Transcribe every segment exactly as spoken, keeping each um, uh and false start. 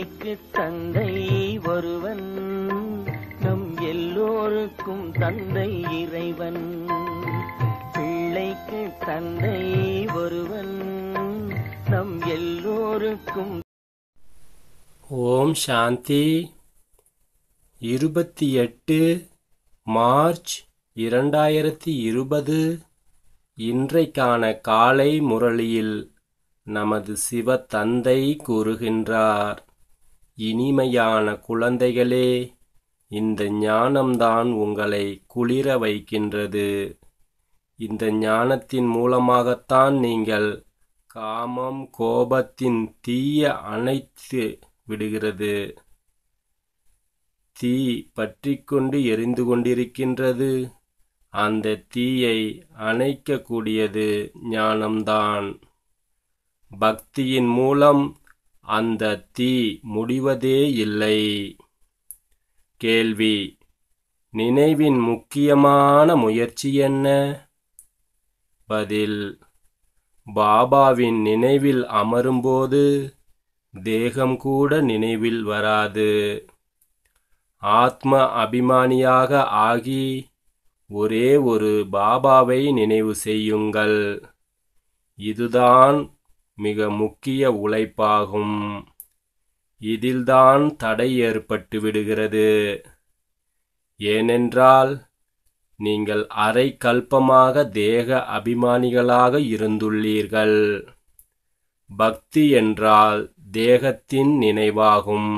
பிள்ளைக்கு தந்தை ஒருவன், நம் எல்லோருக்கும் தந்தை இறைவன். பிள்ளைக்கு தந்தை ஒருவன், நம் எல்லோருக்கும். ஓம் சாந்தி. இருபத்தி எட்டு மார்ச் இரண்டாயிரத்தி இருபது. இன்றைக்கான காலை முரளியில் நமது சிவ தந்தை கூறுகின்றார், இனிமையான குழந்தைகளே, இந்த ஞானம்தான் உங்களை குளிர வைக்கின்றது. இந்த ஞானத்தின் மூலமாகத்தான் நீங்கள் காமம் கோபத்தின் தீய அணைத்து விடுகிறது. தீ பற்றிக்கொண்டு எரிந்து கொண்டிருக்கின்றது. அந்த தீயை அணைக்கக்கூடியது ஞானம்தான். பக்தியின் மூலம் அந்த தீ முடிவதே இல்லை. கேள்வி: நினைவின் முக்கியமான முயற்சி என்ன? பதில்: பாபாவின் நினைவில் அமரும்போது தேகம் கூட நினைவில் வராது. ஆத்ம அபிமானியாக ஆகி ஒரே ஒரு பாபாவை நினைவு செய்யுங்கள். இதுதான் மிக முக்கிய உழைப்பாகும். இதில்தான் தடை ஏற்பட்டு விடுகிறது. ஏனென்றால் நீங்கள் அரை கல்பமாக தேக அபிமானிகளாக இருந்துள்ளீர்கள். பக்தி என்றால் தேகத்தின் நினைவாகும்.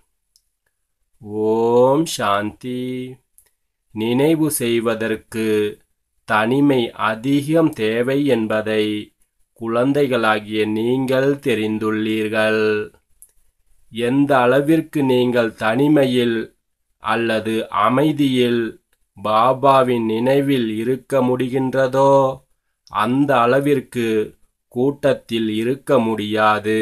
ஓம் சாந்தி. நினைவு செய்வதற்கு தனிமை அதிகம் தேவை என்பதை குழந்தைகளாகிய நீங்கள் தெரிந்துள்ளீர்கள். எந்த அளவிற்கு நீங்கள் தனிமையில் அல்லது அமைதியில் பாபாவின் நினைவில் இருக்க முடிகின்றதோ அந்த அளவிற்கு கூட்டத்தில் இருக்க முடியாது.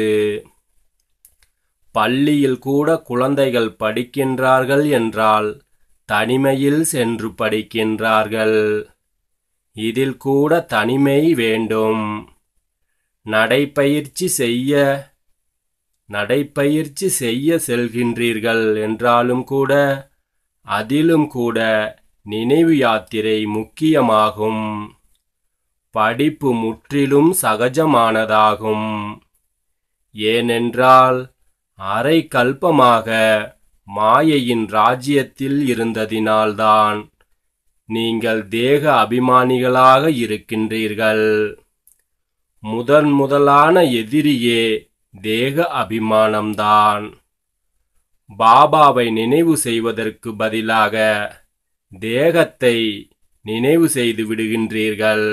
பள்ளியில் கூட குழந்தைகள் படிக்கின்றார்கள் என்றால் தனிமையில் சென்று படிக்கின்றார்கள். இதில் கூட தனிமை வேண்டும். நடைப்பயிற்சி செய்ய நடைப்பயிற்சி செய்ய செல்கின்றீர்கள் என்றாலும் கூட அதிலும் கூட நினைவு யாத்திரை முக்கியமாகும். படிப்பு முற்றிலும் சகஜமானதாகும். ஏனென்றால் அரை கல்பமாக மாயையின் ராஜ்யத்தில் இருந்ததினால்தான் நீங்கள் தேக அபிமானிகளாக இருக்கின்றீர்கள். முதன் முதலான எதிரியே தேக அபிமானம்தான். பாபாவை நினைவு செய்வதற்கு பதிலாக தேகத்தை நினைவு செய்து விடுகின்றீர்கள்.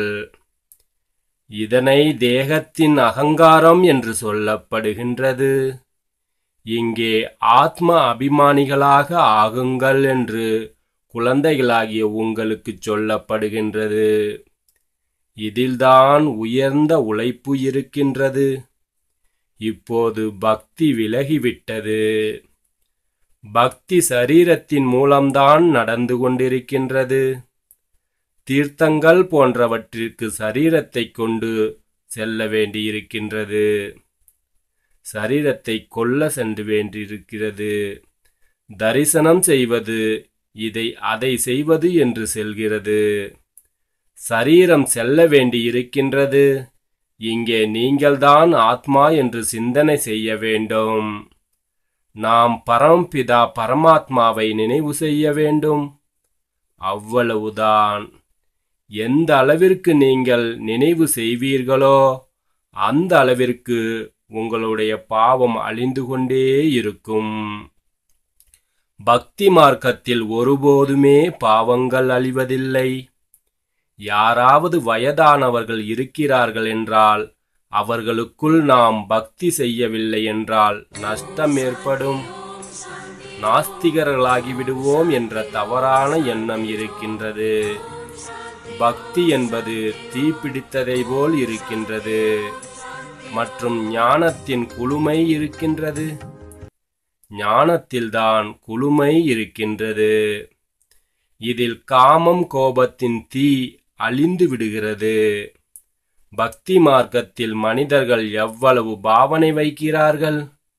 இதனை தேகத்தின் அகங்காரம் என்று சொல்லப்படுகின்றது. இங்கே ஆத்ம அபிமானிகளாக ஆகுங்கள் என்று குழந்தைகளாகிய உங்களுக்கு சொல்லப்படுகின்றது. இதில்தான் உயர்ந்த உழைப்பு இருக்கின்றது. இப்போது பக்தி விலகிவிட்டது. பக்தி சரீரத்தின் மூலம்தான் நடந்து கொண்டிருக்கின்றது. தீர்த்தங்கள் போன்றவற்றிற்கு சரீரத்தை கொண்டு செல்ல வேண்டியிருக்கின்றது. சரீரத்தை கொல்ல சென்று வேண்டியிருக்கிறது. தரிசனம் செய்வது இதை அதை செய்வது என்று செல்கிறது. சரீரம் செல்ல வேண்டியிருக்கின்றது. இங்கே நீங்கள்தான் ஆத்மா என்று சிந்தனை செய்ய வேண்டும். நாம் பரம்பிதா பரமாத்மாவை நினைவு செய்ய வேண்டும். அவ்வளவுதான். எந்த அளவிற்கு நீங்கள் நினைவு செய்வீர்களோ அந்த அளவிற்கு உங்களுடைய பாவம் அழிந்து கொண்டே இருக்கும். பக்தி மார்க்கத்தில் ஒருபோதுமே பாவங்கள் அழிவதில்லை. யாராவது வயதானவர்கள் இருக்கிறார்கள் என்றால் அவர்களுக்குள் நாம் பக்தி செய்யவில்லை என்றால் நஷ்டம் ஏற்படும். நாஸ்திகர்களாகி விடுவோம் என்ற தவறான எண்ணம் இருக்கின்றது. பக்தி என்பது தீப்பிடித்ததை போல் இருக்கின்றது. மற்றும் ஞானத்தின் குளுமை இருக்கின்றது. ஞானத்தில்தான் குளுமை இருக்கின்றது. இதில் காமம் கோபத்தின் தீ அழிந்து விடுகிறது. பக்தி மார்க்கத்தில் மனிதர்கள் எவ்வளவு பாவனை வைக்கிறார்கள்.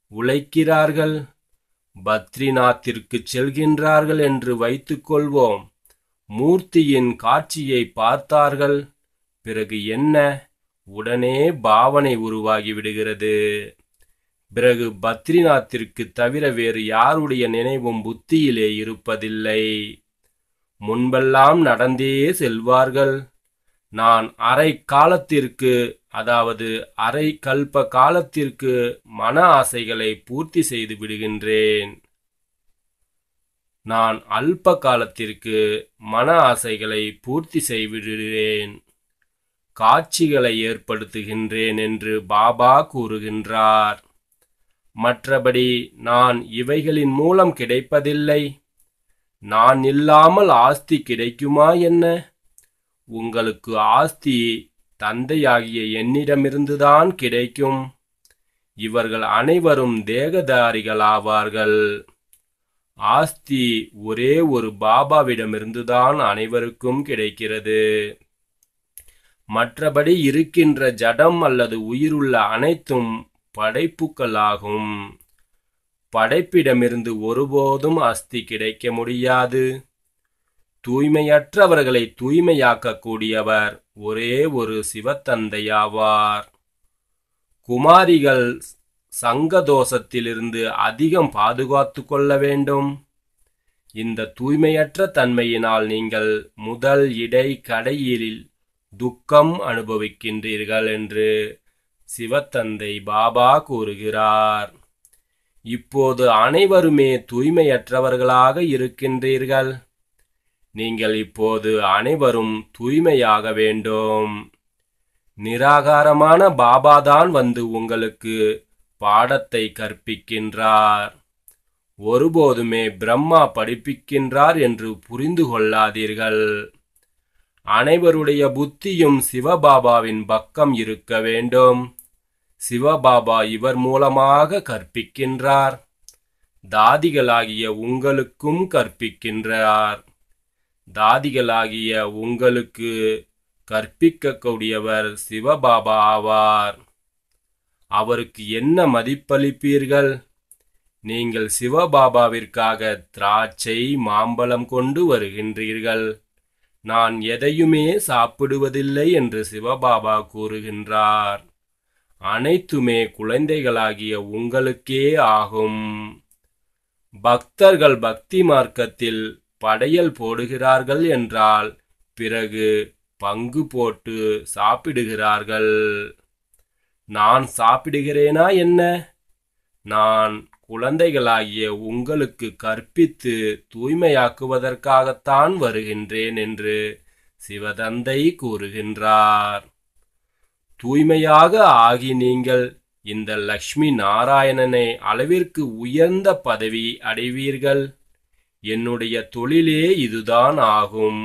உழைக்கிறார்கள், பத்ரிநாத்திற்கு செல்கின்றார்கள் என்று வைத்துக்கொள்வோம். மூர்த்தியின் காட்சியை பார்த்தார்கள். பிறகு என்ன? உடனே பாவனை உருவாகி விடுகிறது. பிறகு பத்ரிநாத்திற்கு தவிர வேறு யாருடைய நினைவும் புத்தியிலே இருப்பதில்லை. முன்பெல்லாம் நடந்தே செல்வார்கள். நான் அரை காலத்திற்கு, அதாவது அரை கல்ப காலத்திற்கு மன ஆசைகளை பூர்த்தி செய்து விடுகின்றேன். நான் அல்ப காலத்திற்கு மன ஆசைகளை பூர்த்தி செய்துவிடுகிறேன், காட்சிகளை ஏற்படுத்துகின்றேன் என்று பாபா கூறுகின்றார். மற்றபடி நான் இவைகளின் மூலம் கிடைப்பதில்லை. நான் இல்லாமல் ஆஸ்தி கிடைக்குமா என்ன? உங்களுக்கு ஆஸ்தி தந்தையாகிய என்னிடமிருந்துதான் கிடைக்கும். இவர்கள் அனைவரும் தேகதாரிகளாவார்கள். ஆஸ்தி ஒரே ஒரு பாபாவிடமிருந்துதான் அனைவருக்கும் கிடைக்கிறது. மற்றபடி இருக்கின்ற ஜடம் அல்லது உயிருள்ள அனைத்தும் படைப்புகளாகும். படைப்பிடமிருந்து ஒருபோதும் ஆஸ்தி கிடைக்க முடியாது. தூய்மையற்றவர்களை தூய்மையாக்கக்கூடியவர் ஒரே ஒரு சிவத்தந்தையாவார். குமாரிகள் சங்கதோஷத்திலிருந்து அதிகம் பாதுகாத்து கொள்ள வேண்டும். இந்த தூய்மையற்ற தன்மையினால் நீங்கள் முதல் இடை கடையில் துக்கம் அனுபவிக்கின்றீர்கள் என்று சிவத்தந்தை பாபா கூறுகிறார். இப்போது அனைவருமே தூய்மையற்றவர்களாக இருக்கின்றீர்கள். நீங்கள் இப்போது அனைவரும் தூய்மையாக வேண்டும். நிராகாரமான பாபாதான் வந்து உங்களுக்கு பாடத்தை கற்பிக்கின்றார். ஒருபோதுமே பிரம்மா படிப்பிக்கின்றார் என்று புரிந்து கொள்ளாதீர்கள். அனைவருடைய புத்தியும் சிவபாபாவின் பக்கம் இருக்க வேண்டும். சிவபாபா இவர் மூலமாக கற்பிக்கின்றார். தாதிகளாகிய உங்களுக்கும் கற்பிக்கின்றார். தாதிகளாகிய உங்களுக்கு கற்பிக்கக்கூடியவர் சிவபாபா ஆவார். அவருக்கு என்ன மதிப்பளிப்பீர்கள்? நீங்கள் சிவபாபாவிற்காக திராட்சை மாம்பழம் கொண்டு வருகின்றீர்கள். நான் எதையுமே சாப்பிடுவதில்லை என்று சிவபாபா கூறுகின்றார். அனைத்துமே குழந்தைகளாகிய உங்களுக்கே ஆகும். பக்தர்கள் பக்தி மார்க்கத்தில் படையல் போடுகிறார்கள் என்றால் பிறகு பங்கு போட்டு சாப்பிடுகிறார்கள். நான் சாப்பிடுகிறேனா என்ன? நான் குழந்தைகளாகிய உங்களுக்கு கற்பித்து தூய்மையாக்குவதற்காகத்தான் வருகின்றேன் என்று சிவதந்தை கூறுகின்றார். தூய்மையாக ஆகி நீங்கள் இந்த லக்ஷ்மி நாராயணனை அளவிற்கு உயர்ந்த பதவி அடைவீர்கள். என்னுடைய தொழிலே இதுதான் ஆகும்.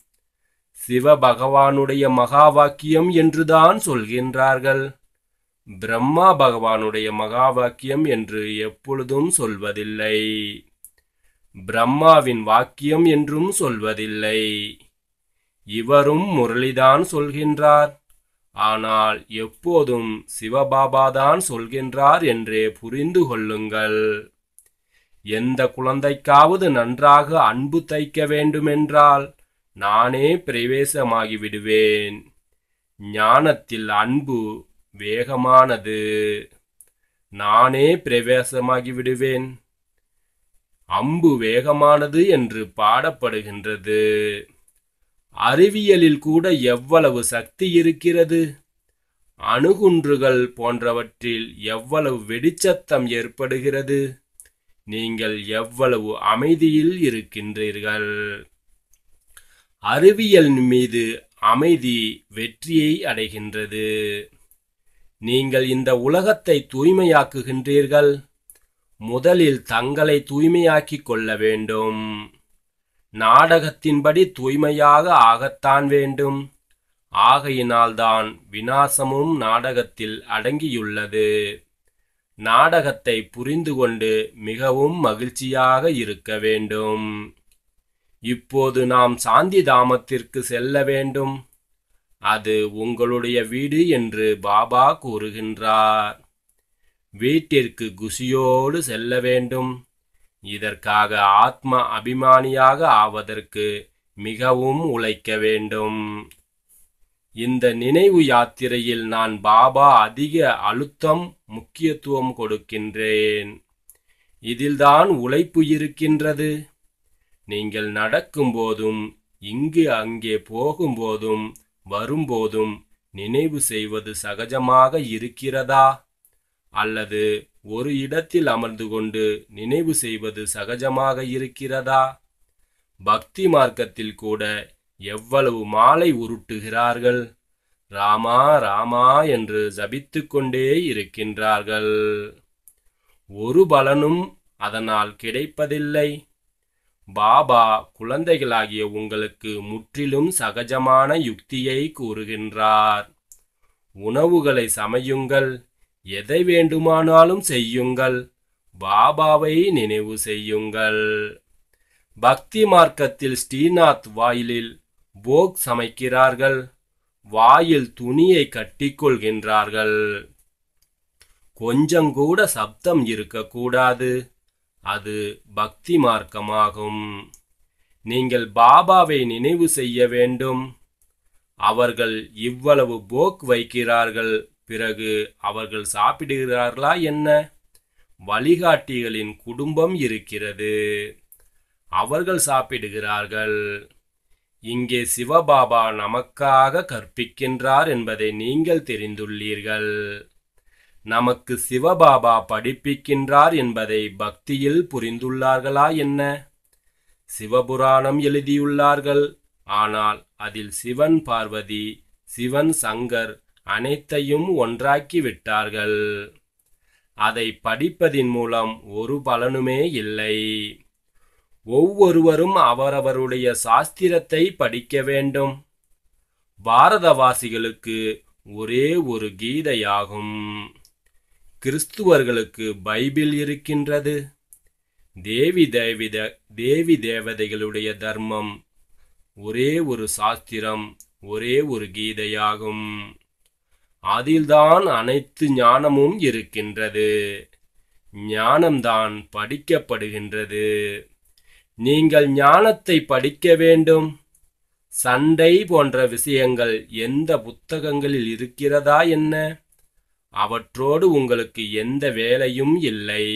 சிவபகவானுடைய மகா வாக்கியம் என்றுதான் சொல்கின்றார்கள். பிரம்மா பகவானுடைய மகா வாக்கியம் என்று எப்பொழுதும் சொல்வதில்லை. பிரம்மாவின் வாக்கியம் என்றும் சொல்வதில்லை. இவரும் முரளிதான் சொல்கின்றார். ஆனால் எப்போதும் சிவபாபாதான் சொல்கின்றார் என்றே புரிந்து கொள்ளுங்கள். எந்த குழந்தைக்காவது நன்றாக அன்பு தைக்க வேண்டுமென்றால் நானே பிரவேசமாகி விடுவேன். ஞானத்தில் அன்பு வேகமானது. நானே பிரவேசமாகி விடுவேன். அம்பு வேகமானது என்று பாடப்படுகின்றது. அறிவியலில் கூட எவ்வளவு சக்தி இருக்கிறது. அணுகுன்றுகள் போன்றவற்றில் எவ்வளவு வெடிச்சத்தம் ஏற்படுகிறது. நீங்கள் எவ்வளவு அமைதியில் இருக்கின்றீர்கள். அறிவியல் மீது அமைதி வெற்றியை அடைகின்றது. நீங்கள் இந்த உலகத்தை தூய்மையாக்குகின்றீர்கள். முதலில் தங்களை தூய்மையாக்கிக் கொள்ள வேண்டும். நாடகத்தின்படி தூய்மையாக ஆகத்தான் வேண்டும். ஆகையினால்தான் விநாசமும் நாடகத்தில் அடங்கியுள்ளது. நாடகத்தை புரிந்து கொண்டு மிகவும் மகிழ்ச்சியாக இருக்க வேண்டும். இப்போது நாம் சாந்தி தாமத்திற்கு செல்ல வேண்டும். அது உங்களுடைய வீடு என்று பாபா கூறுகின்றார். வீட்டிற்கு குஷியோடு செல்ல வேண்டும். இதற்காக ஆத்ம அபிமானியாக ஆவதற்கு மிகவும் உழைக்க வேண்டும். இந்த நினைவு யாத்திரையில் நான் பாபா அதிக அழுத்தம் முக்கியத்துவம் கொடுக்கின்றேன். இதில்தான் உழைப்பு இருக்கின்றது. நீங்கள் நடக்கும்போதும் இங்கு அங்கே போகும்போதும் வரும்போதும் நினைவு செய்வது சகஜமாக இருக்கிறதா, அல்லது ஒரு இடத்தில் அமர்ந்து கொண்டு நினைவு செய்வது சகஜமாக இருக்கிறதா? பக்தி மார்க்கத்தில் கூட எவ்வளவு மாலை உருட்டுகிறார்கள், ராமா ராமா என்று ஜபித்துக் கொண்டே இருக்கின்றார்கள். ஒரு பலனும் அதனால் கிடைப்பதில்லை. பாபா குழந்தைகளாகிய உங்களுக்கு முற்றிலும் சகஜமான யுக்தியை கூறுகின்றார். உணவுகளை சமையுங்கள், எதை வேண்டுமானாலும் செய்யுங்கள், பாபாவை நினைவு செய்யுங்கள். பக்தி மார்க்கத்தில் ஸ்ரீநாத் வாயிலில் போக் சமைக்கிறார்கள், வாயில் துணியை கட்டிக்கொள்கின்றார்கள். கொஞ்சம் கூட சப்தம் இருக்கக்கூடாது. அது பக்தி மார்க்கமாகும். நீங்கள் பாபாவை நினைவு செய்ய வேண்டும். அவர்கள் இவ்வளவு போக் வைக்கிறார்கள், பிறகு அவர்கள் சாப்பிடுகிறார்களா என்ன? வழிகாட்டிகளின் குடும்பம் இருக்கிறது, அவர்கள் சாப்பிடுகிறார்கள். இங்கே சிவபாபா நமக்காக கற்பிக்கின்றார் என்பதை நீங்கள் தெரிந்துள்ளீர்கள். நமக்கு சிவபாபா படிப்பிக்கின்றார் என்பதை பக்தியில் புரிந்துள்ளார்களா என்ன? சிவபுராணம் எழுதியுள்ளார்கள், ஆனால் அதில் சிவன் பார்வதி, சிவன் சங்கர் அனைத்தையும் ஒன்றாக்கி விட்டார்கள். அதை படிப்பதின் மூலம் ஒரு பலனுமே இல்லை. ஒவ்வொருவரும் அவரவருடைய சாஸ்திரத்தை படிக்க வேண்டும். பாரதவாசிகளுக்கு ஒரே ஒரு கீதையாகும். கிறிஸ்துவர்களுக்கு பைபிள் இருக்கின்றது. தேவி தேவித தேவி தேவதைகளுடைய தர்மம் ஒரே ஒரு சாஸ்திரம், ஒரே ஒரு கீதையாகும். அதில்தான் அனைத்து ஞானமும் இருக்கின்றது. ஞானம்தான் படிக்கப்படுகின்றது. நீங்கள் ஞானத்தை படிக்க வேண்டும். சண்டை போன்ற விஷயங்கள் எந்த புத்தகங்களில் இருக்கிறதா என்ன? அவற்றோடு உங்களுக்கு எந்த வேலையும் இல்லை.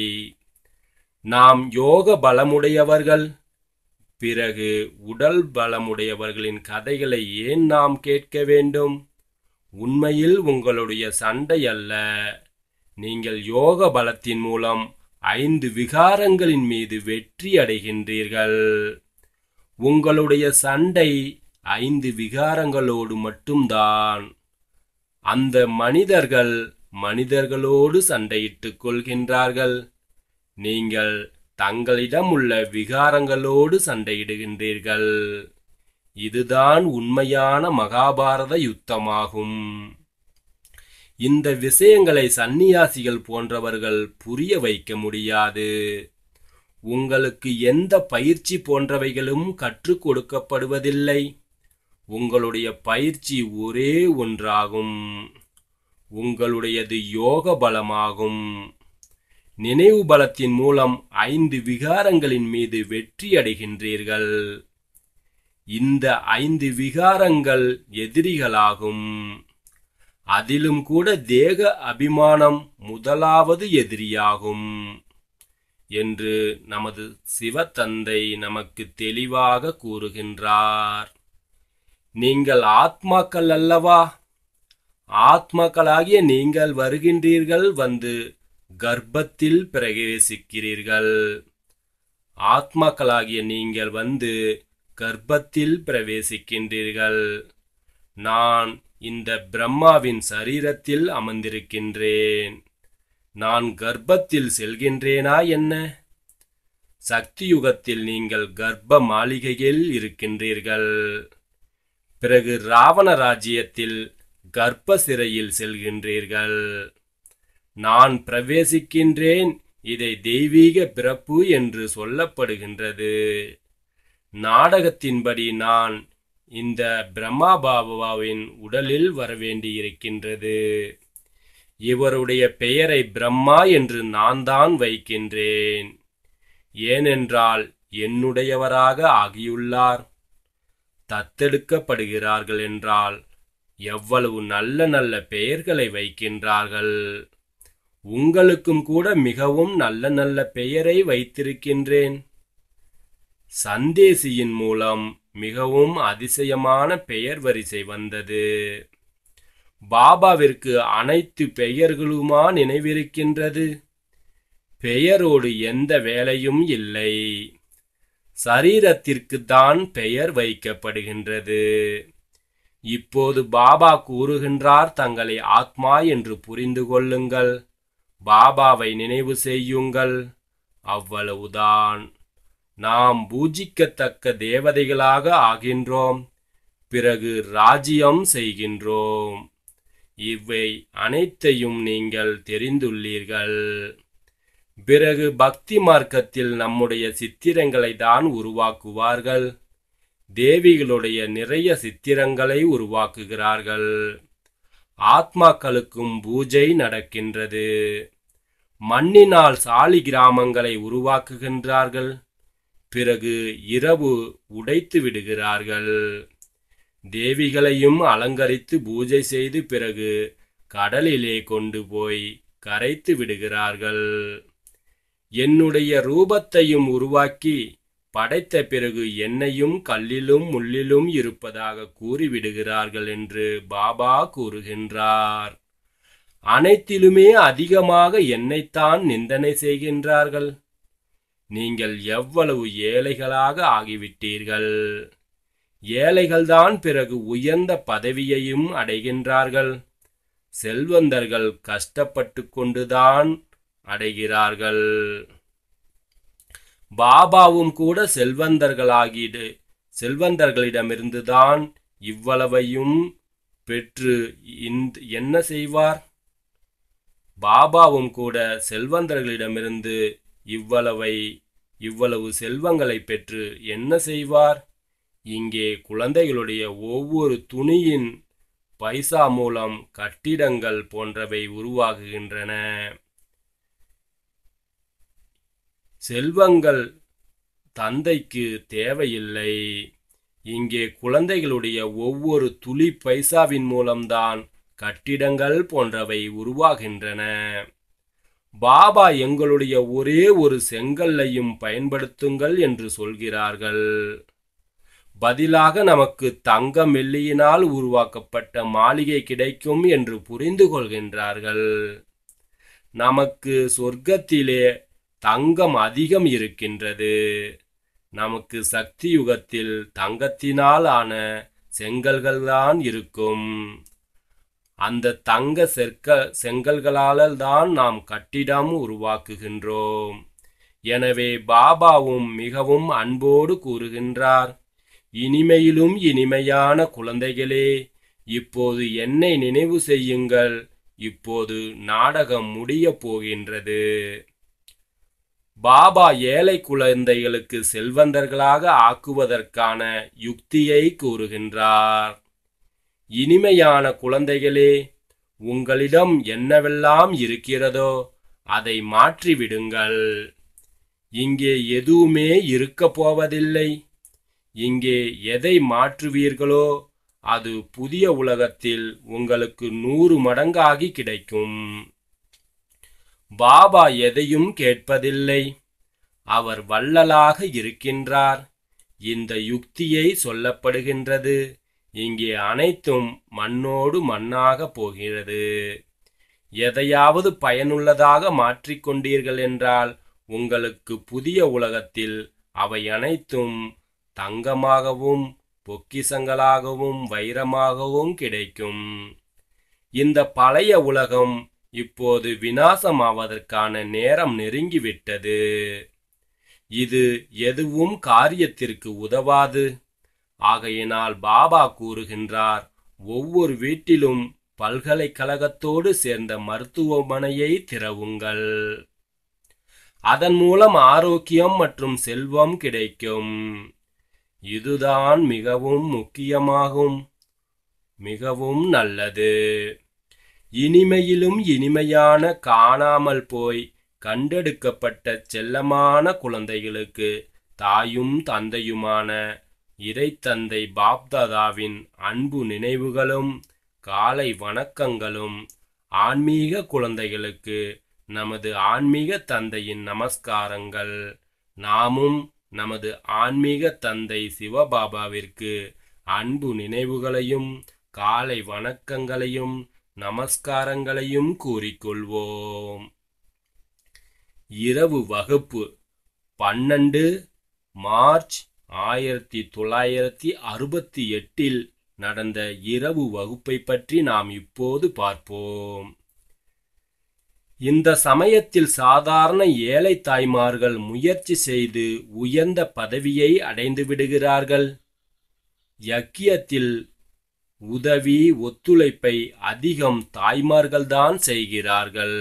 நாம் யோக பலமுடையவர்கள். பிறகு உடல் பலமுடையவர்களின் கதைகளை ஏன் நாம் கேட்க வேண்டும்? உண்மையில் உங்களுடைய சண்டை அல்ல. நீங்கள் யோக பலத்தின் மூலம் ஐந்து விகாரங்களின் மீது வெற்றி அடைகின்றீர்கள். உங்களுடைய சண்டை ஐந்து விகாரங்களோடு மட்டும்தான். அந்த மனிதர்கள் மனிதர்களோடு சண்டையிட்டுக் கொள்கின்றார்கள். நீங்கள் தங்களிடம் உள்ள விகாரங்களோடு சண்டையிடுகின்றீர்கள். இதுதான் உண்மையான மகாபாரத யுத்தமாகும். இந்த விஷயங்களை சந்நியாசிகள் போன்றவர்கள் புரிய வைக்க முடியாது. உங்களுக்கு எந்த பயிற்சி போன்றவைகளும் கற்றுக் கொடுக்கப்படுவதில்லை. உங்களுடைய பயிற்சி ஒரே ஒன்றாகும். உங்களுடையது யோக பலமாகும். நினைவு பலத்தின் மூலம் ஐந்து விகாரங்களின் மீது வெற்றி அடைகின்றீர்கள். இந்த ஐந்து விகாரங்கள் எதிரிகளாகும். அதிலும் கூட தேக அபிமானம் முதலாவது எதிரியாகும் என்று நமது சிவத்தந்தை நமக்கு தெளிவாக கூறுகின்றார். நீங்கள் ஆத்மாக்கள் அல்லவா? ஆத்மாக்களாகிய நீங்கள் வருகின்றீர்கள், வந்து கர்ப்பத்தில் பிரவேசிக்கிறீர்கள். ஆத்மாக்களாகிய நீங்கள் வந்து கர்ப்பத்தில் பிரவேசிக்கின்றீர்கள். நான் இந்த பிரம்மாவின் சரீரத்தில் அமர்ந்திருக்கின்றேன். நான் கர்ப்பத்தில் செல்கின்றேனா என்ன? சக்தி யுகத்தில் நீங்கள் கர்ப்ப மாளிகையில் இருக்கின்றீர்கள். பிறகு ராவண ராஜ்யத்தில் கர்ப்ப சிறையில் செல்கின்றீர்கள். நான் பிரவேசிக்கின்றேன். இதை தெய்வீக பிறப்பு என்று சொல்லப்படுகின்றது. நாடகத்தின்படி நான் இந்த பிரம்மா பாபாவின் உடலில் வரவேண்டியிருக்கின்றது. இவருடைய பெயரை பிரம்மா என்று நான் தான் வைக்கின்றேன். ஏனென்றால் என்னுடையவராக ஆகியுள்ளார். தத்தெடுக்கப்படுகிறார்கள் என்றால் எவ்வளவு நல்ல நல்ல பெயர்களை வைக்கின்றார்கள். உங்களுக்கும் கூட மிகவும் நல்ல நல்ல பெயரை வைத்திருக்கின்றேன். சந்தேசியின் மூலம் மிகவும் அதிசயமான பெயர் வரிசை வந்தது. பாபாவிற்கு அனைத்து பெயர்களுமா நினைவிருக்கின்றது? பெயரோடு எந்த வேலையும் இல்லை. சரீரத்திற்கு தான் பெயர் வைக்கப்படுகின்றது. இப்போது பாபா கூறுகின்றார், தங்களை ஆத்மா என்று புரிந்து கொள்ளுங்கள், பாபாவை நினைவு செய்யுங்கள். அவ்வளவுதான். நாம் பூஜிக்கத்தக்க தேவதைகளாக ஆகின்றோம். பிறகு ராஜ்யம் செய்கின்றோம். இவை அனைத்தையும் நீங்கள் தெரிந்துள்ளீர்கள். பிறகு பக்தி மார்க்கத்தில் நம்முடைய சித்திரங்களை தான் உருவாக்குவார்கள். தேவிகளுடைய நிறைய சித்திரங்களை உருவாக்குகிறார்கள். ஆத்மாக்களுக்கும் பூஜை நடக்கின்றது. மண்ணினால் சாலி கிராமங்களை உருவாக்குகின்றார்கள். பிறகு இரவு உடைத்து விடுகிறார்கள். தேவிகளையும் அலங்கரித்து பூஜை செய்து பிறகு கடலிலே கொண்டு போய் கரைத்து விடுகிறார்கள். என்னுடைய ரூபத்தையும் உருவாக்கி படைத்த பிறகு என்னையும் கல்லிலும் முள்ளிலும் இருப்பதாக கூறிவிடுகிறார்கள் என்று பாபா கூறுகின்றார். அனைத்திலுமே அதிகமாக என்னைத்தான் நிந்தனை செய்கின்றார்கள். நீங்கள் எவ்வளவு ஏழைகளாக ஆகிவிட்டீர்கள். ஏழைகள்தான் பிறகு உயர்ந்த பதவியையும் அடைகின்றார்கள். செல்வந்தர்கள் கஷ்டப்பட்டு கொண்டுதான் அடைகிறார்கள். பாபாவும் கூட செல்வந்தர்களாகிடு செல்வந்தர்களிடமிருந்துதான் இவ்வளவையும் பெற்று என்ன செய்வார்? பாபாவும் கூட செல்வந்தர்களிடமிருந்து இவ்வளவை இவ்வளவு செல்வங்களை பெற்று என்ன செய்வார்? இங்கே குழந்தைகளுடைய ஒவ்வொரு துணியின் பைசா மூலம் கட்டிடங்கள் போன்றவை உருவாகுகின்றன. செல்வங்கள் தந்தைக்கு தேவையில்லை. இங்கே குழந்தைகளுடைய ஒவ்வொரு துளி பைசாவின் மூலம்தான் கட்டிடங்கள் போன்றவை உருவாகின்றன. பாபா எங்களுடைய ஒரே ஒரு செங்கல்லையும் பயன்படுத்துங்கள் என்று சொல்கிறார்கள். பதிலாக நமக்கு தங்கம் வெள்ளியினால் உருவாக்கப்பட்ட மாளிகை கிடைக்கும் என்று புரிந்து கொள்கின்றார்கள். நமக்கு சொர்க்கத்திலே தங்கம் அதிகம் இருக்கின்றது. நமக்கு சக்தி யுகத்தில் தங்கத்தினால் ஆன செங்கல்கள்தான் இருக்கும். அந்த தங்க செற்க செங்கல்களால் தான் நாம் கட்டிடம் உருவாக்குகின்றோம். எனவே பாபாவும் மிகவும் அன்போடு கூறுகின்றார், இனிமையிலும் இனிமையான குழந்தைகளே, இப்போது என்னை நினைவு செய்யுங்கள். இப்போது நாடகம் முடியப் போகின்றது. பாபா ஏழை குழந்தைகளுக்கு செல்வந்தர்களாக ஆக்குவதற்கான யுக்தியை கூறுகின்றார். இனிமையான குழந்தைகளே, உங்களிடம் என்னவெல்லாம் இருக்கிறதோ அதை மாற்றிவிடுங்கள். இங்கே எதுவுமே இருக்கப் போவதில்லை. இங்கே எதை மாற்றுவீர்களோ அது புதிய உலகத்தில் உங்களுக்கு நூறு மடங்காகி கிடைக்கும். பாபா எதையும் கேட்பதில்லை. அவர் வள்ளலாக இருக்கின்றார். இந்த யுக்தியை சொல்லப்படுகின்றது. இங்கே அனைத்தும் மண்ணோடு மண்ணாக போகிறது. எதையாவது பயனுள்ளதாக மாற்றிக்கொண்டீர்கள் என்றால் உங்களுக்கு புதிய உலகத்தில் அவை அனைத்தும் தங்கமாகவும் பொக்கிசங்களாகவும் வைரமாகவும் கிடைக்கும். இந்த பழைய உலகம் இப்போது விநாசமாவதற்கான நேரம் நெருங்கிவிட்டது. இது எதுவும் காரியத்திற்கு உதவாது. ஆகையினால் பாபா கூறுகின்றார், ஒவ்வொரு வீட்டிலும் பல்கலைக்கழகத்தோடு சேர்ந்த மருத்துவமனையை திறவுங்கள். அதன் மூலம் ஆரோக்கியம் மற்றும் செல்வம் கிடைக்கும். இதுதான் மிகவும் முக்கியமாகும். மிகவும் நல்லது. இனிமையிலும் இனிமையான காணாமல் போய் கண்டெடுக்கப்பட்ட செல்லமான குழந்தைகளுக்கு தாயும் தந்தையுமான இறைத்தந்தை பாப்தாதாவின் அன்பு நினைவுகளும் காலை வணக்கங்களும். ஆன்மீக குழந்தைகளுக்கு நமது ஆன்மீக தந்தையின் நமஸ்காரங்கள். நாமும் நமது ஆன்மீக தந்தை சிவபாபாவிற்கு அன்பு நினைவுகளையும் காலை வணக்கங்களையும் நமஸ்காரங்களையும் கூறிக்கொள்வோம். இரவு வகுப்பு பன்னெண்டு மார்ச் ஆயிரத்தி தொள்ளாயிரத்தி அறுபத்தி எட்டில் நடந்த இரவு வகுப்பை பற்றி நாம் இப்போது பார்ப்போம். இந்த சமயத்தில் சாதாரண ஏழை தாய்மார்கள் முயற்சி செய்து உயர்ந்த பதவியை அடைந்து விடுகிறார்கள். யக்கியத்தில் உதவி ஒத்துழைப்பை அதிகம் தாய்மார்கள்தான் செய்கிறார்கள்.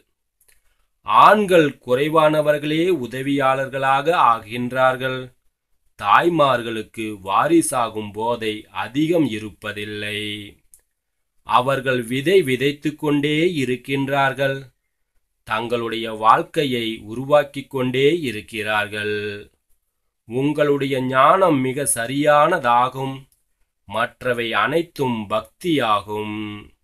ஆண்கள் குறைவானவர்களே உதவியாளர்களாக ஆகின்றார்கள். தாய்மார்களுக்கு வாரிசாகும் போதை அதிகம் இருப்பதில்லை. அவர்கள் விதை விதைத்து கொண்டே இருக்கின்றார்கள். தங்களுடைய வாழ்க்கையை உருவாக்கி கொண்டே இருக்கிறார்கள். உங்களுடைய ஞானம் மிக சரியானதாகும். மற்றவை அனைத்தும் பக்தியாகும்.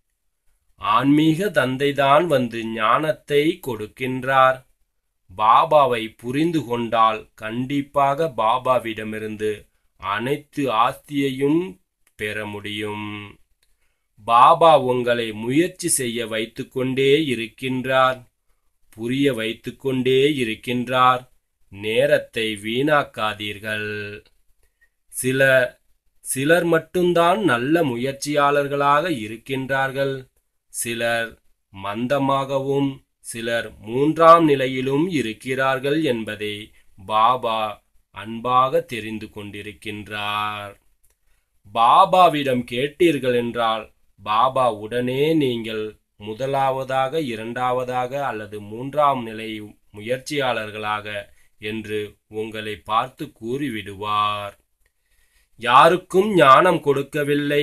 ஆன்மீக தந்தைதான் வந்து ஞானத்தை கொடுக்கின்றார். பாபாவை புரிந்து கொண்டால் கண்டிப்பாக பாபாவிடமிருந்து அனைத்து ஆஸ்தியையும் பெற முடியும். பாபா உங்களை முயற்சி செய்ய வைத்துக் கொண்டே இருக்கின்றார், புரிய வைத்துக் கொண்டே இருக்கின்றார். நேரத்தை வீணாக்காதீர்கள். சில சிலர் மட்டும்தான் நல்ல முயற்சியாளர்களாக இருக்கின்றார்கள். சிலர் மந்தமாகவும் சிலர் மூன்றாம் நிலையிலும் இருக்கிறார்கள் என்பதை பாபா அன்பாக தெரிந்து கொண்டிருக்கின்றார். பாபாவிடம் கேட்டீர்கள் என்றால் பாபா உடனே நீங்கள் முதலாவதாக இரண்டாவதாக அல்லது மூன்றாம் நிலை முயற்சியாளர்களாக என்று உங்களை பார்த்து கூறிவிடுவார். யாருக்கும் ஞானம் கொடுக்கவில்லை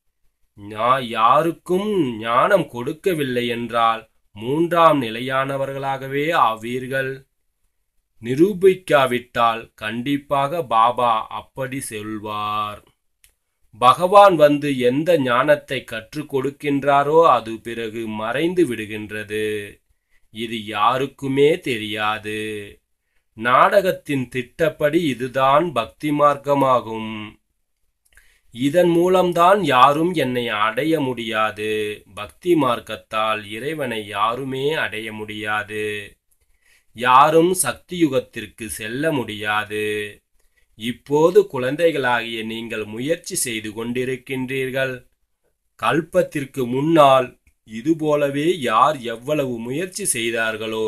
யாருக்கும் ஞானம் கொடுக்கவில்லை என்றால் மூன்றாம் நிலையானவர்களாகவே ஆவீர்கள். நிரூபிக்காவிட்டால் கண்டிப்பாக பாபா அப்படி சொல்வார். பகவான் வந்து எந்த ஞானத்தை கற்றுக் கொடுக்கின்றாரோ அது பிறகு மறைந்து விடுகின்றது. இது யாருக்குமே தெரியாது. நாடகத்தின் திட்டப்படி இதுதான் பக்தி மார்க்கமாகும். இதன் மூலம்தான் யாரும் என்னை அடைய முடியாது. பக்தி மார்க்கத்தால் இறைவனை யாருமே அடைய முடியாது. யாரும் சக்தி யுகத்திற்கு செல்ல முடியாது. இப்போது குழந்தைகளாகிய நீங்கள் முயற்சி செய்து கொண்டிருக்கின்றீர்கள். கல்பத்திற்கு முன்னால் இதுபோலவே யார் எவ்வளவு முயற்சி செய்தார்களோ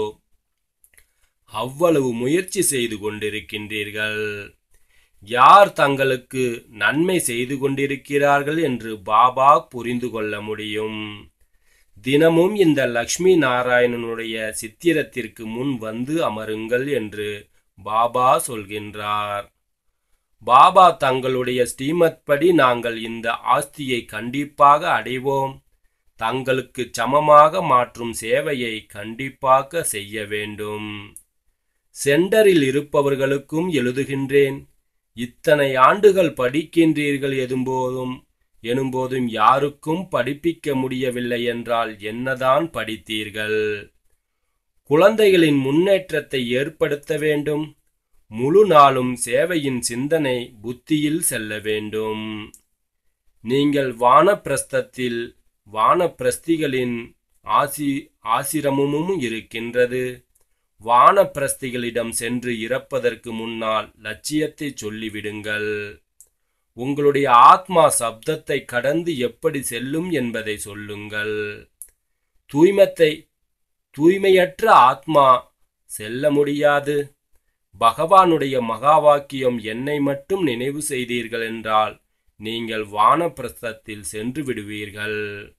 அவ்வளவு முயற்சி செய்து கொண்டிருக்கின்றீர்கள். யார் தங்களுக்கு நன்மை செய்து கொண்டிருக்கிறார்கள் என்று பாபா புரிந்து கொள்ள முடியும். தினமும் இந்த லக்ஷ்மி நாராயணனுடைய சித்திரத்திற்கு முன் வந்து அமருங்கள் என்று பாபா சொல்கின்றார். பாபா தங்களுடைய ஸ்ரீமத் படி நாங்கள் இந்த ஆஸ்தியை கண்டிப்பாக அடைவோம். தங்களுக்கு சமமாக மாற்றும் சேவையை கண்டிப்பாக செய்ய வேண்டும். சென்டரில் இருப்பவர்களுக்கும் எழுதுகின்றேன். இத்தனை ஆண்டுகள் படிக்கின்றீர்கள் எதும்போதும் எனும்போதும் யாருக்கும் படிப்பிக்க முடியவில்லை என்றால் என்னதான் படித்தீர்கள்? குழந்தைகளின் முன்னேற்றத்தை ஏற்படுத்த வேண்டும். முழு நாளும் சேவையின் சிந்தனை புத்தியில் செல்ல வேண்டும். நீங்கள் வானப்பிரஸ்தத்தில் வானப்பிரஸ்திகளின் ஆசி ஆசிரமமும் இருக்கின்றது. வானப்பிரஸ்திகளிடம் சென்று இறப்பதற்கு முன்னால் லட்சியத்தை சொல்லிவிடுங்கள். உங்களுடைய ஆத்மா சப்தத்தை கடந்து எப்படி செல்லும் என்பதை சொல்லுங்கள். தூய்மத்தை தூய்மையற்ற ஆத்மா செல்ல முடியாது. பகவானுடைய மகா வாக்கியம் என்னை மட்டும் நினைவு செய்தீர்கள் என்றால் நீங்கள் வானப்பிரஸ்தத்தில் சென்று விடுவீர்கள்.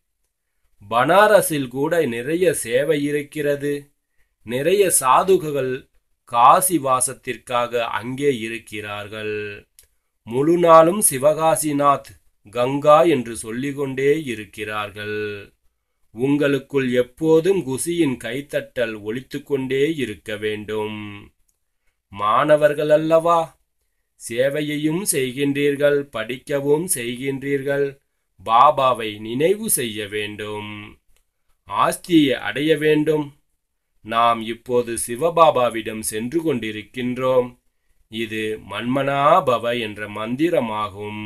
பனாரஸில் கூட நிறைய சேவை இருக்கிறது. நிறைய சாதுகள் காசி வாசத்திற்காக அங்கே இருக்கிறார்கள். முழு நாளும் சிவகாசிநாத் கங்கா என்று சொல்லிக்கொண்டே இருக்கிறார்கள். உங்களுக்குள் எப்போதும் குசியின் கைத்தட்டல் ஒலித்துக் கொண்டே இருக்க வேண்டும். மாணவர்கள் அல்லவா? சேவையையும் செய்கின்றீர்கள், படிக்கவும் செய்கின்றீர்கள். பாபாவை நினைவு செய்ய வேண்டும், ஆஸ்தியை அடைய வேண்டும். நாம் இப்போது சிவபாபாவிடம் சென்று கொண்டிருக்கின்றோம். இது மன்மனாபவ என்ற மந்திரமாகும்.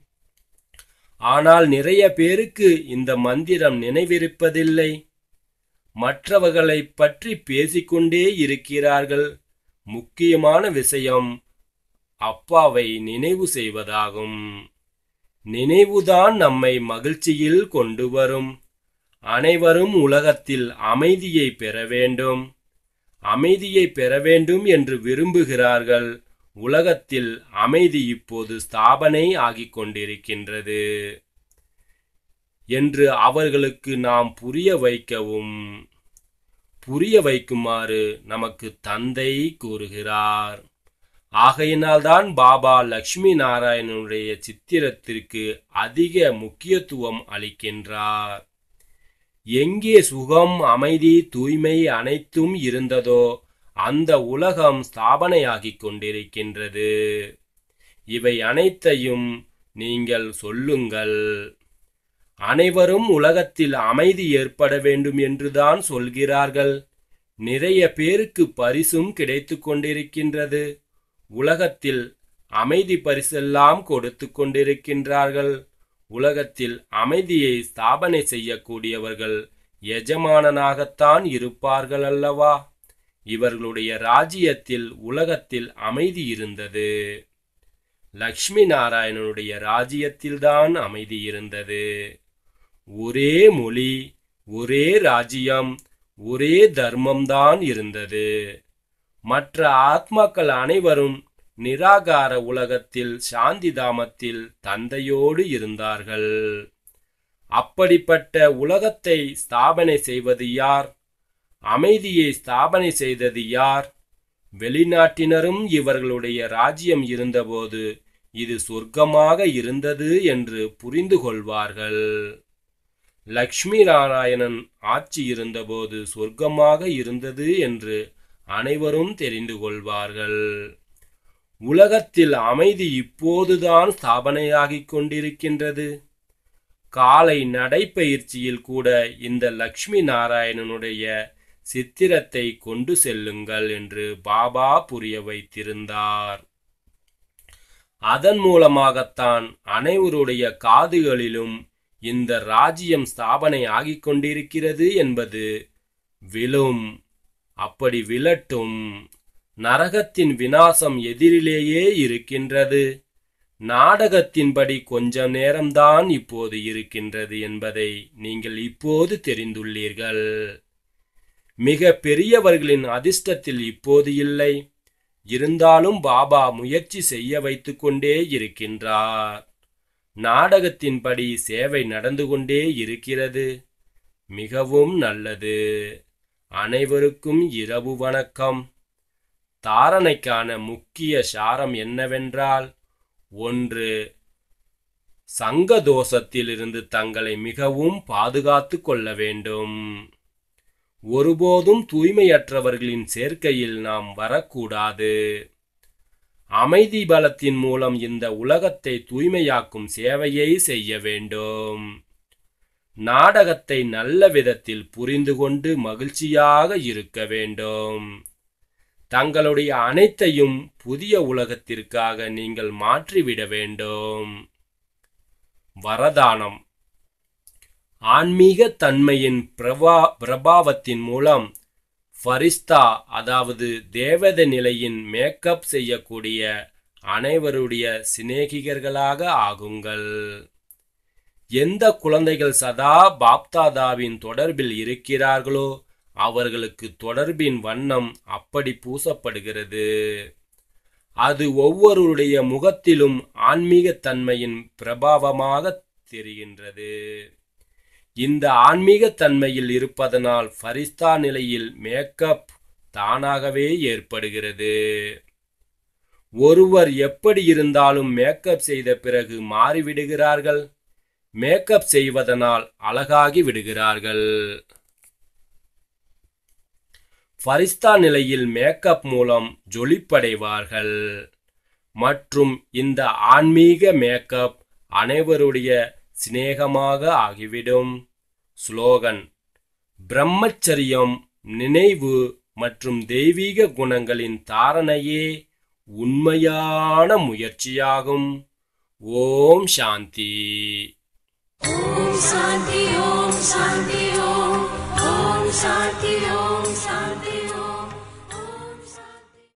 ஆனால் நிறைய பேருக்கு இந்த மந்திரம் நினைவிருப்பதில்லை. மற்றவர்களை பற்றி பேசிக்கொண்டே இருக்கிறார்கள். முக்கியமான விஷயம் அப்பாவை நினைவு செய்வதாகும். நினைவுதான் நம்மை மகிழ்ச்சியில் கொண்டு வரும். அனைவரும் உலகத்தில் அமைதியை பெற வேண்டும், அமைதியை பெற வேண்டும் என்று விரும்புகிறார்கள். உலகத்தில் அமைதி இப்போது ஸ்தாபனை ஆகிக் கொண்டிருக்கின்றது என்று அவர்களுக்கு நாம் புரிய வைக்கவும் புரிய வைக்குமாறு நமக்கு தந்தை கூறுகிறார். ஆகையினால்தான் பாபா லக்ஷ்மி நாராயணனுடைய சித்திரத்திற்கு அதிக முக்கியத்துவம் அளிக்கின்றார். எங்கே சுகம், அமைதி, தூய்மை அனைத்தும் இருந்ததோ அந்த உலகம் ஸ்தாபனையாகிக் கொண்டிருக்கின்றது. இவை அனைத்தையும் நீங்கள் சொல்லுங்கள். அனைவரும் உலகத்தில் அமைதி ஏற்பட வேண்டும் என்றுதான் சொல்கிறார்கள். நிறைய பேருக்கு பரிசும் கிடைத்து கொண்டிருக்கின்றது. உலகத்தில் அமைதி பரிசெல்லாம் கொடுத்து கொண்டிருக்கின்றார்கள். உலகத்தில் அமைதியை ஸ்தாபனை செய்யக்கூடியவர்கள் எஜமானனாகத்தான் இருப்பார்கள் அல்லவா? இவர்களுடைய ராஜ்யத்தில் உலகத்தில் அமைதி இருந்தது. லக்ஷ்மி நாராயணனுடைய ராஜ்யத்தில்தான் அமைதி இருந்தது. ஒரே மொழி, ஒரே ராஜ்யம், ஒரே தர்மம்தான் இருந்தது. மற்ற ஆத்மாக்கள் அனைவரும் நிராகார உலகத்தில் சாந்தி தாமத்தில் தந்தையோடு இருந்தார்கள். அப்படிப்பட்ட உலகத்தை ஸ்தாபனை செய்வது யார்? அமைதியை ஸ்தாபனை செய்தது யார்? வெளிநாட்டினரும் இவர்களுடைய ராஜ்யம் இருந்தபோது இது சொர்க்கமாக இருந்தது என்று புரிந்து கொள்வார்கள். லக்ஷ்மி நாராயணன் ஆட்சி இருந்தபோது சொர்க்கமாக இருந்தது என்று அனைவரும் தெரிந்து கொள்வார்கள். உலகத்தில் அமைதி இப்போதுதான் ஸ்தாபனையாகிக் கொண்டிருக்கின்றது. காலை நடைப்பயிற்சியில் கூட இந்த லக்ஷ்மி நாராயணனுடைய சித்திரத்தை கொண்டு செல்லுங்கள் என்று பாபா புரிய வைத்திருந்தார். அதன் மூலமாகத்தான் அனைவருடைய காதுகளிலும் இந்த ராஜ்யம் ஸ்தாபனை ஆகிக் கொண்டிருக்கிறது என்பது விழும். அப்படி விழட்டும். நரகத்தின் விநாசம் எதிரிலேயே இருக்கின்றது. நாடகத்தின்படி கொஞ்ச நேரம்தான் இப்போது இருக்கின்றது என்பதை நீங்கள் இப்போது தெரிந்துள்ளீர்கள். மிக பெரியவர்களின் அதிர்ஷ்டத்தில் இப்போது இல்லை. இருந்தாலும் பாபா முயற்சி செய்ய வைத்துக் கொண்டே இருக்கின்றார். நாடகத்தின்படி சேவை நடந்து கொண்டே இருக்கிறது. மிகவும் நல்லது. அனைவருக்கும் இரவு வணக்கம். தாரணைக்கான முக்கிய சாரம் என்னவென்றால், ஒன்று, சங்க தோஷத்திலிருந்து தங்களை மிகவும் பாதுகாத்து கொள்ள வேண்டும். ஒருபோதும் தூய்மையற்றவர்களின் சேர்க்கையில் நாம் வரக்கூடாது. அமைதி பலத்தின் மூலம் இந்த உலகத்தை தூய்மையாக்கும் சேவையை செய்ய வேண்டும். நாடகத்தை நல்ல விதத்தில் புரிந்து கொண்டு மகிழ்ச்சியாக இருக்க வேண்டும். தங்களுடைய அனைத்தையும் புதிய உலகத்திற்காக நீங்கள் மாற்றிவிட வேண்டும். வரதானம். ஆன்மீக தன்மையின் பிரபா பிரபாவத்தின் மூலம் ஃபரிஸ்தா அதாவது தேவத நிலையின் மேக்கப் செய்யக்கூடிய அனைவருடைய சிநேகிகர்களாக ஆகுங்கள். எந்த குழந்தைகள் சதா பாப்தாதாவின் தொடர்பில் இருக்கிறார்களோ அவர்களுக்கு தொடர்பின் வண்ணம் அப்படி பூசப்படுகிறது. அது ஒவ்வொருடைய முகத்திலும் ஆன்மீக தன்மையின் பிரபாவமாக தெரிகின்றது. இந்த ஆன்மீக தன்மையில் இருப்பதனால் ஃபரிஸ்தா நிலையில் மேக்கப் தானாகவே ஏற்படுகிறது. ஒருவர் எப்படி இருந்தாலும் மேக்கப் செய்த பிறகு மாறிவிடுகிறார்கள். மேக்கப் செய்வதனால் அழகாகி விடுகிறார்கள். ஃபரிஸ்தா நிலையில் மேக்கப் மூலம் ஜொலிப்படைவார்கள். மற்றும் இந்த ஆன்மீக மேக்கப் அனைவருடைய சிநேகமாக ஆகிவிடும். ஸ்லோகன்: பிரம்மச்சரியம், நினைவு மற்றும் தெய்வீக குணங்களின் தாரணையே உண்மையான முயற்சியாகும். ஓம் சாந்தி. ஓம் சாந்தி. ஓம் சாந்தி. ஓம் ஓம் சாந்தி.